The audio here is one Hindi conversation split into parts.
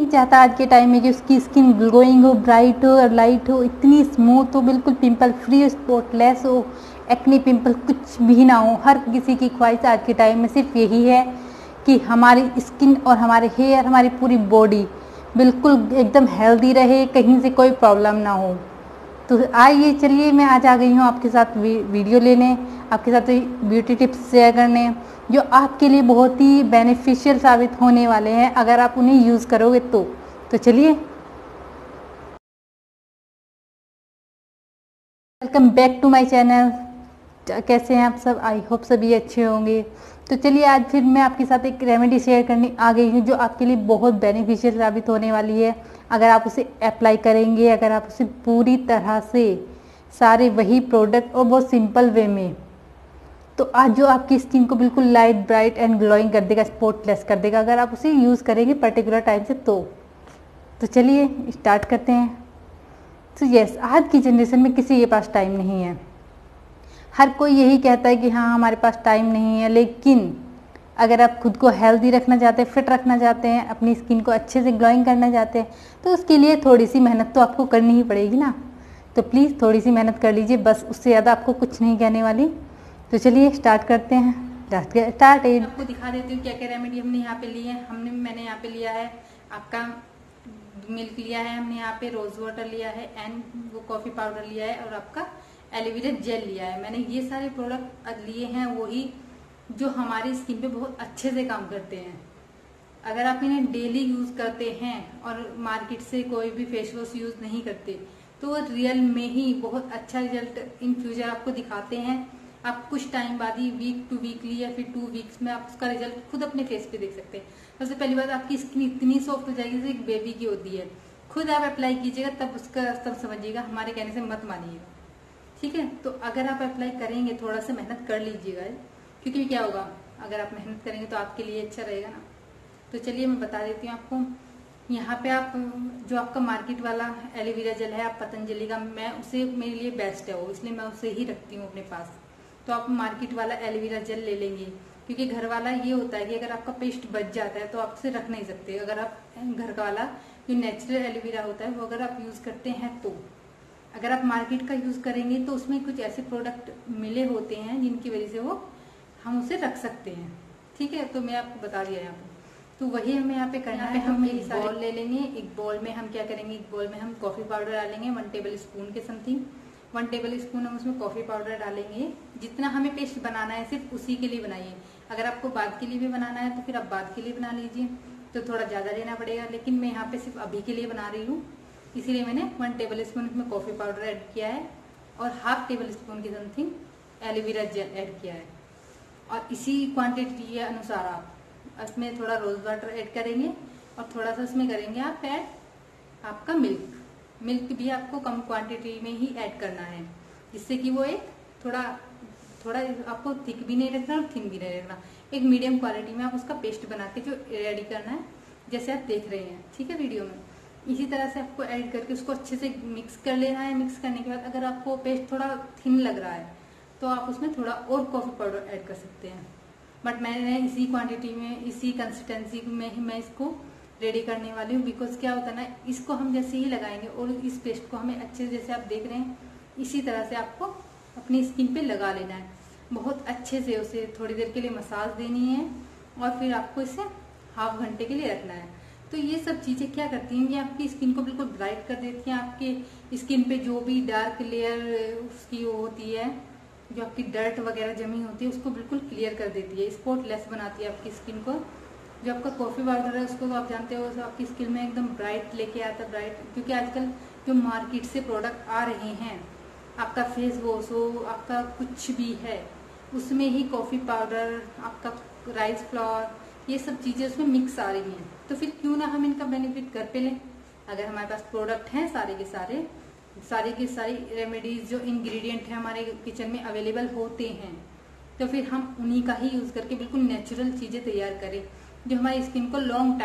नहीं चाहता आज के टाइम में कि उसकी स्किन ग्लोइंग हो, ब्राइट हो और लाइट हो, इतनी स्मूथ हो, बिल्कुल पिंपल फ्री, स्पॉटलेस हो, एक्ने पिंपल कुछ भी ना हो। हर किसी की ख्वाहिश आज के टाइम में सिर्फ यही है कि हमारी स्किन और हमारे हेयर, हमारी पूरी बॉडी बिल्कुल एकदम हेल्दी रहे, कहीं से कोई प्रॉब्लम ना हो। तो आइए चलिए, मैं आज आ गई हूँ आपके साथ वीडियो लेने, आपके साथ ब्यूटी टिप्स शेयर करने, जो आपके लिए बहुत ही बेनिफिशियल साबित होने वाले हैं अगर आप उन्हें यूज़ करोगे तो चलिए। Welcome back to my channel. कैसे हैं आप सब? आई होप सभी अच्छे होंगे। तो चलिए, आज फिर मैं आपके साथ एक रेमेडी शेयर करने आ गई हूँ जो आपके लिए बहुत बेनिफिशियल साबित होने वाली है अगर आप उसे अप्लाई करेंगे, अगर आप उसे पूरी तरह से सारे वही प्रोडक्ट और बहुत सिंपल वे में। तो आज जो आपकी स्किन को बिल्कुल लाइट, ब्राइट एंड ग्लोइंग कर देगा, स्पॉटलेस कर देगा अगर आप उसे यूज़ करेंगे पर्टिकुलर टाइम से। तो चलिए स्टार्ट करते हैं। तो यस, आज की जनरेशन में किसी के पास टाइम नहीं है। हर कोई यही कहता है कि हाँ हमारे पास टाइम नहीं है, लेकिन अगर आप खुद को हेल्दी रखना चाहते हैं, फिट रखना चाहते हैं, अपनी स्किन को अच्छे से ग्लोइंग करना चाहते हैं, तो उसके लिए थोड़ी सी मेहनत तो आपको करनी ही पड़ेगी ना। तो प्लीज़ थोड़ी सी मेहनत कर लीजिए, बस उससे ज़्यादा आपको कुछ नहीं कहने वाली। तो चलिए स्टार्ट करते हैं। स्टार्ट आपको दिखा देती हूँ क्या क्या रेमेडी हमने यहाँ पे ली है। मैंने यहाँ पे लिया है आपका मिल्क लिया है, हमने यहाँ पे रोज वाटर लिया है एंड वो कॉफी पाउडर लिया है और आपका एलोवेरा जेल लिया है। मैंने ये सारे प्रोडक्ट लिए हैं वही जो हमारी स्किन पे बहुत अच्छे से काम करते हैं। अगर आप इन्हें डेली यूज करते हैं और मार्केट से कोई भी फेस वॉश यूज नहीं करते तो रियल में ही बहुत अच्छा रिजल्ट इन फ्यूचर आपको दिखाते हैं। आप कुछ टाइम बाद ही, वीक टू वीकली या फिर 2 वीक्स में आप उसका रिजल्ट खुद अपने फेस पे देख सकते हैं। सबसे पहली बात, आपकी स्किन इतनी सॉफ्ट हो जाएगी जैसे एक बेबी की होती है। खुद आप अप्लाई कीजिएगा तब समझिएगा, हमारे कहने से मत मानिएगा, ठीक है। तो अगर आप अप्लाई करेंगे थोड़ा सा मेहनत कर लीजिएगा, क्योंकि क्या होगा अगर आप मेहनत करेंगे तो आपके लिए अच्छा रहेगा ना। तो चलिए मैं बता देती हूँ आपको। यहाँ पे आप जो आपका मार्केट वाला एलोवेरा जेल है, आप पतंजलि का, मैं उसे, मेरे लिए बेस्ट है वो, इसलिए मैं उसे ही रखती हूँ अपने पास। तो आप मार्केट वाला एलोवेरा जेल ले लेंगे, क्योंकि घर वाला ये होता है कि अगर आपका पेस्ट बच जाता है तो आप उसे रख नहीं सकते। अगर आप घर का वाला जो नेचुरल एलोवेरा होता है वो अगर आप यूज करते हैं तो, अगर आप मार्केट का यूज करेंगे तो उसमें कुछ ऐसे प्रोडक्ट मिले होते हैं जिनकी वजह से वो हम उसे रख सकते हैं, ठीक है। तो मैं आपको बता दिया यहाँ पे। तो वही हमें यहाँ पे करना है। हम एक बॉल ले लेंगे, एक बॉल में हम क्या करेंगे, एक बॉल में हम कॉफी पाउडर डालेंगे 1 टेबल स्पून के समथिंग। 1 टेबल स्पून हम उसमें कॉफी पाउडर डालेंगे। जितना हमें पेस्ट बनाना है सिर्फ उसी के लिए बनाइए। अगर आपको बाद के लिए भी बनाना है तो फिर आप बाद के लिए बना लीजिए, तो थोड़ा ज्यादा लेना पड़ेगा, लेकिन मैं यहाँ पे सिर्फ अभी के लिए बना रही हूँ, इसीलिए मैंने 1 टेबल स्पून इसमें कॉफी पाउडर ऐड किया है और ½ टेबल स्पून की समथिंग एलोवेरा जेल ऐड किया है। और इसी क्वांटिटी के अनुसार आप इसमें थोड़ा रोज वाटर ऐड करेंगे और थोड़ा सा इसमें करेंगे आप ऐड आपका मिल्क भी आपको कम क्वांटिटी में ही ऐड करना है, जिससे कि वो एक थोड़ा आपको थिक भी नहीं रखना और थिन भी नहीं रखना, एक मीडियम क्वालिटी में आप उसका पेस्ट बना के जो रेडी करना है, जैसे आप देख रहे हैं, ठीक है वीडियो में। इसी तरह से आपको ऐड करके उसको अच्छे से मिक्स कर लेना है। मिक्स करने के बाद अगर आपको पेस्ट थोड़ा थिन लग रहा है तो आप उसमें थोड़ा और कॉफी पाउडर ऐड कर सकते हैं, बट मैंने इसी क्वांटिटी में, इसी कंसिस्टेंसी में ही मैं इसको रेडी करने वाली हूँ। बिकॉज क्या होता है ना, इसको हम जैसे ही लगाएंगे और इस पेस्ट को हमें अच्छे से, जैसे आप देख रहे हैं, इसी तरह से आपको अपनी स्किन पे लगा लेना है। बहुत अच्छे से उसे थोड़ी देर के लिए मसाज देनी है और फिर आपको इसे ½ घंटे के लिए रखना है। तो ये सब चीजें क्या करती हैं, ये आपकी स्किन को बिल्कुल ब्राइट कर देती हैं। आपके स्किन पे जो भी डार्क लेयर उसकी वो होती है, जो आपकी डर्ट वगैरह जमी होती है, उसको बिल्कुल क्लियर कर देती है, स्पॉटलेस बनाती है आपकी स्किन को। जो आपका कॉफी पाउडर है उसको तो आप जानते हो, आपकी स्किन में एकदम ब्राइट लेके आता है, ब्राइट। क्योंकि आजकल जो मार्केट से प्रोडक्ट आ रहे हैं, आपका फेस वॉश हो, आपका कुछ भी है, उसमें ही कॉफी पाउडर, आपका राइस फ्लावर, ये सब चीजें उसमें मिक्स आ रही हैं। तो फिर क्यों ना हम इनका बेनिफिट घर पे लें। अगर हमारे पास प्रोडक्ट हैं सारे के सारी रेमेडीज, जो इंग्रेडिएंट है हमारे किचन में अवेलेबल होते हैं, तो फिर हम उन्हीं का ही यूज करके बिल्कुल नेचुरल चीजें तैयार करें जो हमारी स्किन को लॉन्ग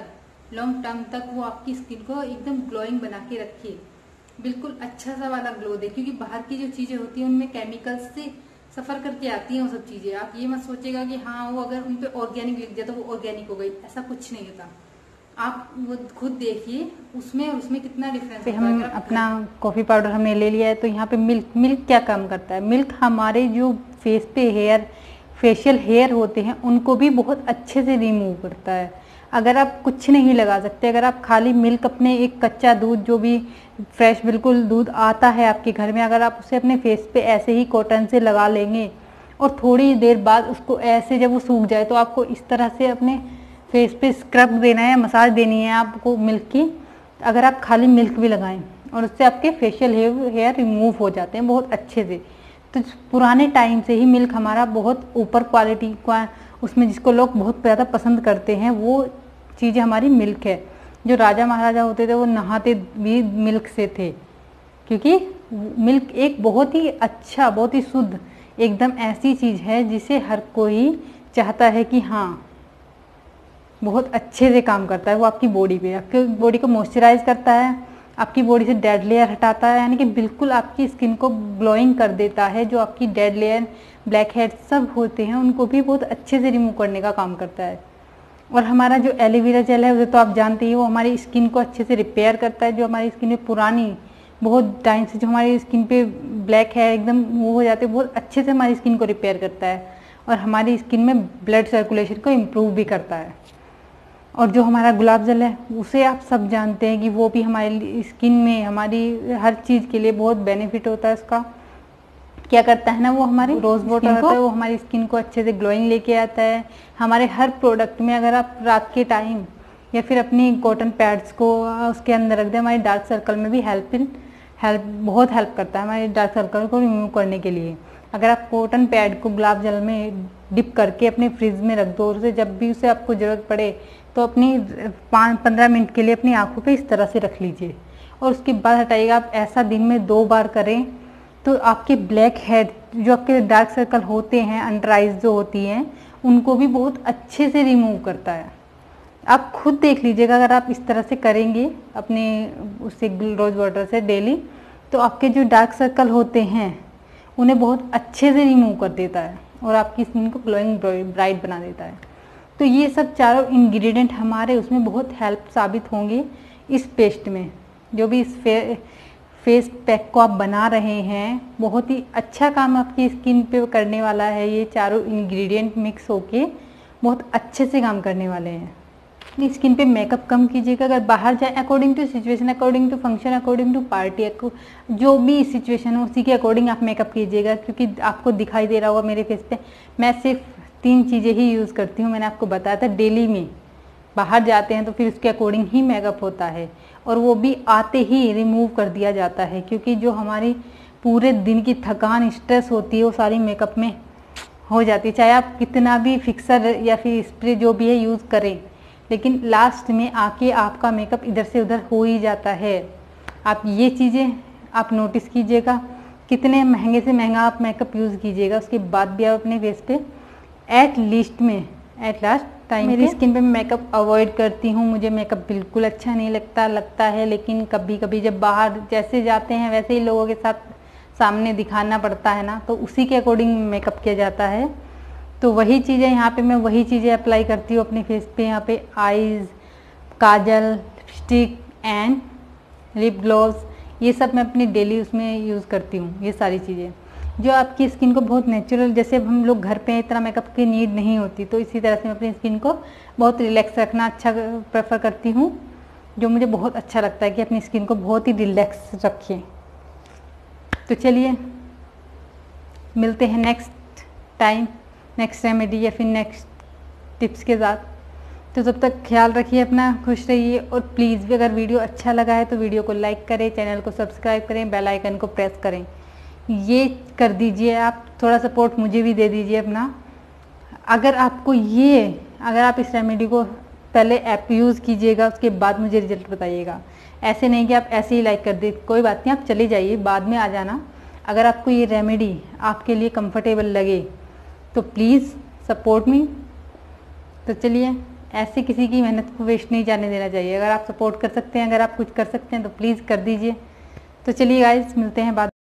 टर्म तक वो आपकी स्किन को एकदम ग्लोइंग बना के रखे, बिल्कुल अच्छा सा वाला ग्लो दे। क्योंकि बाहर की जो चीजें होती हैं उनमें केमिकल्स से सफर करके आती हैं वो सब चीजें। आप ये मत सोचेगा कि हाँ वो अगर उन पे ऑर्गेनिक लिख दिया तो वो ऑर्गेनिक हो गई, ऐसा कुछ नहीं होता। आप वो खुद देखिए उसमें कितना डिफरेंस है। हम अपना कॉफ़ी पाउडर हमने ले लिया है, तो यहाँ पे मिल्क क्या काम करता है। मिल्क हमारे जो फेस पे फेशियल हेयर होते हैं उनको भी बहुत अच्छे से रिमूव करता है। अगर आप कुछ नहीं लगा सकते, अगर आप खाली मिल्क अपने एक कच्चा दूध जो भी फ्रेश बिल्कुल दूध आता है आपके घर में, अगर आप उसे अपने फेस पे ऐसे ही कॉटन से लगा लेंगे और थोड़ी देर बाद उसको ऐसे जब वो सूख जाए तो आपको इस तरह से अपने फेस पे स्क्रब देना है, मसाज देनी है आपको मिल्क की। अगर आप खाली मिल्क भी लगाएं और उससे आपके फेशियल हेयर रिमूव हो जाते हैं बहुत अच्छे से। तो पुराने टाइम से ही मिल्क हमारा बहुत ऊपर क्वालिटी उसमें जिसको लोग बहुत ज़्यादा पसंद करते हैं वो चीज़ें हमारी मिल्क है। जो राजा महाराजा होते थे वो नहाते भी मिल्क से थे, क्योंकि मिल्क एक बहुत ही अच्छा, बहुत ही शुद्ध, एकदम ऐसी चीज़ है जिसे हर कोई चाहता है कि हाँ बहुत अच्छे से काम करता है। वो आपकी बॉडी को मॉइस्चराइज करता है, आपकी बॉडी से डेड लेयर हटाता है, यानी कि बिल्कुल आपकी स्किन को ग्लोइंग कर देता है। जो आपकी डेड लेयर, ब्लैक हेड सब होते हैं उनको भी बहुत अच्छे से रिमूव करने का काम करता है। और हमारा जो एलोवेरा जेल है उसे तो आप जानते ही, वो हमारी स्किन को अच्छे से रिपेयर करता है। जो हमारी स्किन में पुरानी बहुत टाइम से जो हमारी स्किन पे ब्लैक है एकदम वो हो जाते हैं, बहुत अच्छे से हमारी स्किन को रिपेयर करता है और हमारी स्किन में ब्लड सर्कुलेशन को इम्प्रूव भी करता है। और जो हमारा गुलाब जल है उसे आप सब जानते हैं कि वो भी हमारी स्किन में, हमारी हर चीज़ के लिए बहुत बेनिफिट होता है। उसका क्या करता है ना, वो हमारी रोज वाटर होता है, वो हमारी स्किन को अच्छे से ग्लोइंग लेके आता है। हमारे हर प्रोडक्ट में अगर आप रात के टाइम या फिर अपनी कॉटन पैड्स को उसके अंदर रख दें, हमारे डार्क सर्कल में भी बहुत हेल्प करता है हमारे डार्क सर्कल को रिमूव करने के लिए। अगर आप कॉटन पैड को गुलाब जल में डिप करके अपने फ्रिज में रख दो, उसे जब भी उसे आपको ज़रूरत पड़े तो अपनी 5-15 मिनट के लिए अपनी आंखों पे इस तरह से रख लीजिए और उसके बाद हटाइएगा। आप ऐसा दिन में 2 बार करें तो आपके ब्लैक हेड, जो आपके डार्क सर्कल होते हैं, अंडर आइज जो होती हैं, उनको भी बहुत अच्छे से रिमूव करता है। आप खुद देख लीजिएगा, अगर आप इस तरह से करेंगे अपने उससे रोज वाटर से डेली, तो आपके जो डार्क सर्कल होते हैं उन्हें बहुत अच्छे से रिमूव कर देता है और आपकी स्किन को ग्लोइंग ब्राइट बना देता है। तो ये सब चारों इंग्रेडिएंट हमारे उसमें बहुत हेल्प साबित होंगे इस पेस्ट में। जो भी इस फेस पैक को आप बना रहे हैं, बहुत ही अच्छा काम आपकी स्किन पे करने वाला है। ये चारों इंग्रेडिएंट मिक्स होके बहुत अच्छे से काम करने वाले हैं। अपनी स्किन पे मेकअप कम कीजिएगा। अगर बाहर जाए, according to situation, according to function, according to party, जो भी सिचुएशन हो उसी के अकॉर्डिंग आप मेकअप कीजिएगा। क्योंकि आपको दिखाई दे रहा होगा मेरे फेस पे मैं सिर्फ 3 चीज़ें ही यूज़ करती हूँ। मैंने आपको बताया था डेली में बाहर जाते हैं तो फिर उसके अकॉर्डिंग ही मेकअप होता है और वो भी आते ही रिमूव कर दिया जाता है। क्योंकि जो हमारी पूरे दिन की थकान, स्ट्रेस होती है वो सारी मेकअप में हो जाती है। चाहे आप कितना भी फिक्सर या फिर स्प्रे जो भी है यूज़ करें, लेकिन लास्ट में आके आपका मेकअप इधर से उधर हो ही जाता है। आप ये चीज़ें आप नोटिस कीजिएगा। कितने महंगे से महंगा आप मेकअप यूज़ कीजिएगा, उसके बाद भी आप अपने फेस पे एट लास्ट टाइम मेरी स्किन पे मेकअप अवॉइड करती हूँ। मुझे मेकअप बिल्कुल अच्छा नहीं लगता है, लेकिन कभी कभी जब बाहर जैसे जाते हैं वैसे ही लोगों के साथ सामने दिखाना पड़ता है ना, तो उसी के अकॉर्डिंग मेकअप किया जाता है। तो वही चीज़ें यहाँ पे मैं वही चीज़ें अप्लाई करती हूँ अपने फेस पे। यहाँ पे eyes, kajal, lipstick and lip gloss, ये सब मैं अपनी डेली उसमें यूज़ करती हूँ। ये सारी चीज़ें जो आपकी स्किन को बहुत नेचुरल, जैसे हम लोग घर पे इतना मेकअप की नीड नहीं होती, तो इसी तरह से मैं अपनी स्किन को बहुत रिलैक्स रखना अच्छा प्रेफर करती हूँ। जो मुझे बहुत अच्छा लगता है कि अपनी स्किन को बहुत ही रिलैक्स रखें। तो चलिए मिलते हैं नेक्स्ट रेमेडी या फिर नेक्स्ट टिप्स के साथ। तो तब तक ख्याल रखिए अपना, खुश रहिए और प्लीज़ भी अगर वीडियो अच्छा लगा है तो वीडियो को लाइक करें, चैनल को सब्सक्राइब करें, बेल आइकन को प्रेस करें। ये कर दीजिए, आप थोड़ा सपोर्ट मुझे भी दे दीजिए अपना। अगर आप इस रेमेडी को पहले ऐप यूज़ कीजिएगा, उसके बाद मुझे रिजल्ट बताइएगा। ऐसे नहीं कि आप ऐसे ही लाइक कर दे, कोई बात नहीं, आप चले जाइए, बाद में आ जाना। अगर आपको ये रेमेडी आपके लिए कंफर्टेबल लगे तो प्लीज़ सपोर्ट मी। तो चलिए, ऐसे किसी की मेहनत को वेस्ट नहीं जाने देना चाहिए। अगर आप सपोर्ट कर सकते हैं, अगर आप कुछ कर सकते हैं तो प्लीज़ कर दीजिए। तो चलिए गाइस, मिलते हैं बाद।